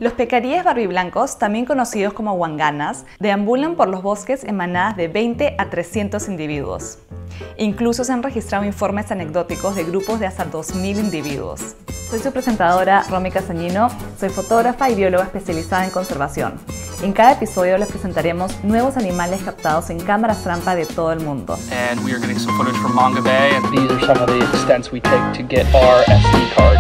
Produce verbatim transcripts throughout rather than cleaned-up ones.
Los pecaríes barbiblancos, también conocidos como huanganas, deambulan por los bosques en manadas de veinte a trescientos individuos. Incluso se han registrado informes anecdóticos de grupos de hasta dos mil individuos. Soy su presentadora, Romy Castañino, soy fotógrafa y bióloga especializada en conservación. En cada episodio les presentaremos nuevos animales captados en cámaras trampa de todo el mundo. And we are getting some footage from Manga Bay, and these are some of the extents we take to get our S D card.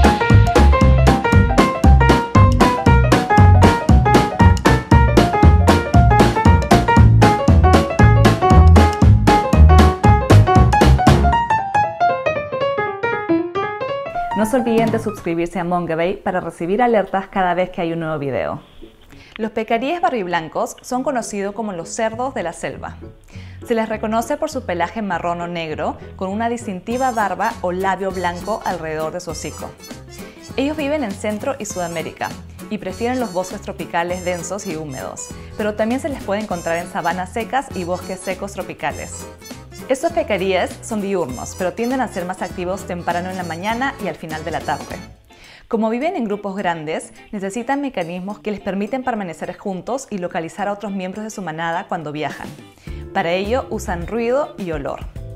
No se olviden de suscribirse a Manga Bay para recibir alertas cada vez que hay un nuevo video. Los pecaríes barbiblancos son conocidos como los cerdos de la selva. Se les reconoce por su pelaje marrón o negro con una distintiva barba o labio blanco alrededor de su hocico. Ellos viven en Centro y Sudamérica y prefieren los bosques tropicales densos y húmedos, pero también se les puede encontrar en sabanas secas y bosques secos tropicales. Estos pecaríes son diurnos, pero tienden a ser más activos temprano en la mañana y al final de la tarde. Como viven en grupos grandes, necesitan mecanismos que les permiten permanecer juntos y localizar a otros miembros de su manada cuando viajan. Para ello usan ruido y olor.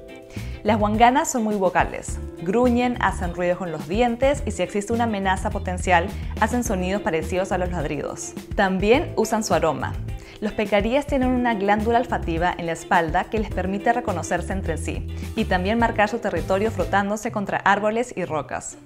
Las huanganas son muy vocales. Gruñen, hacen ruido con los dientes y si existe una amenaza potencial, hacen sonidos parecidos a los ladridos. También usan su aroma. Los pecaríes tienen una glándula olfativa en la espalda que les permite reconocerse entre sí y también marcar su territorio frotándose contra árboles y rocas.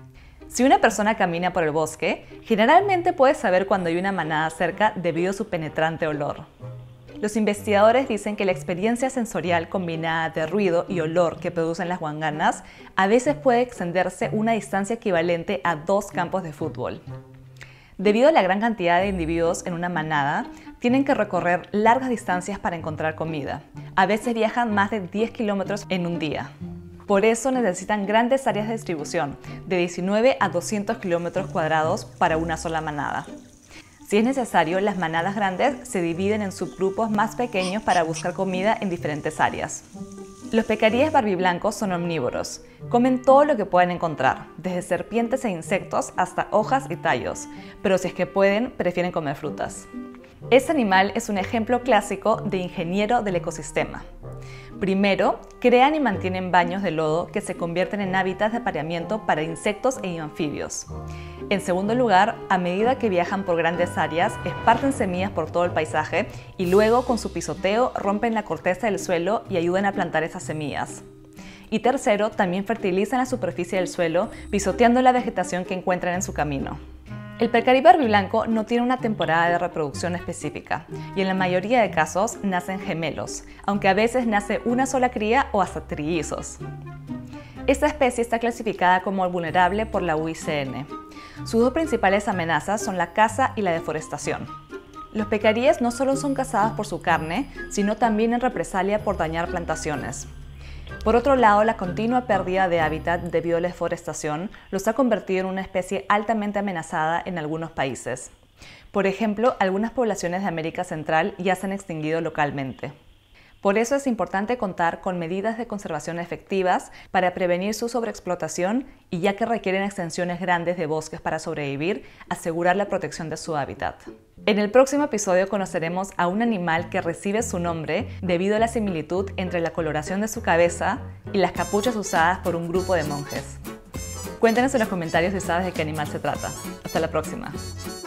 Si una persona camina por el bosque, generalmente puede saber cuando hay una manada cerca debido a su penetrante olor. Los investigadores dicen que la experiencia sensorial combinada de ruido y olor que producen las huanganas a veces puede extenderse una distancia equivalente a dos campos de fútbol. Debido a la gran cantidad de individuos en una manada, tienen que recorrer largas distancias para encontrar comida. A veces viajan más de diez kilómetros en un día. Por eso necesitan grandes áreas de distribución, de diecinueve a doscientos kilómetros cuadrados para una sola manada. Si es necesario, las manadas grandes se dividen en subgrupos más pequeños para buscar comida en diferentes áreas. Los pecaríes barbiblancos son omnívoros. Comen todo lo que pueden encontrar, desde serpientes e insectos hasta hojas y tallos, pero si es que pueden, prefieren comer frutas. Este animal es un ejemplo clásico de ingeniero del ecosistema. Primero, crean y mantienen baños de lodo que se convierten en hábitats de apareamiento para insectos e anfibios. En segundo lugar, a medida que viajan por grandes áreas, esparcen semillas por todo el paisaje y luego, con su pisoteo, rompen la corteza del suelo y ayudan a plantar esas semillas. Y tercero, también fertilizan la superficie del suelo, pisoteando la vegetación que encuentran en su camino. El pecarí barbiblanco no tiene una temporada de reproducción específica y en la mayoría de casos nacen gemelos, aunque a veces nace una sola cría o hasta trillizos. Esta especie está clasificada como vulnerable por la U I C N. Sus dos principales amenazas son la caza y la deforestación. Los pecaríes no solo son cazados por su carne, sino también en represalia por dañar plantaciones. Por otro lado, la continua pérdida de hábitat debido a la deforestación los ha convertido en una especie altamente amenazada en algunos países. Por ejemplo, algunas poblaciones de América Central ya se han extinguido localmente. Por eso es importante contar con medidas de conservación efectivas para prevenir su sobreexplotación y, ya que requieren extensiones grandes de bosques para sobrevivir, asegurar la protección de su hábitat. En el próximo episodio conoceremos a un animal que recibe su nombre debido a la similitud entre la coloración de su cabeza y las capuchas usadas por un grupo de monjes. Cuéntenos en los comentarios si sabes de qué animal se trata. Hasta la próxima.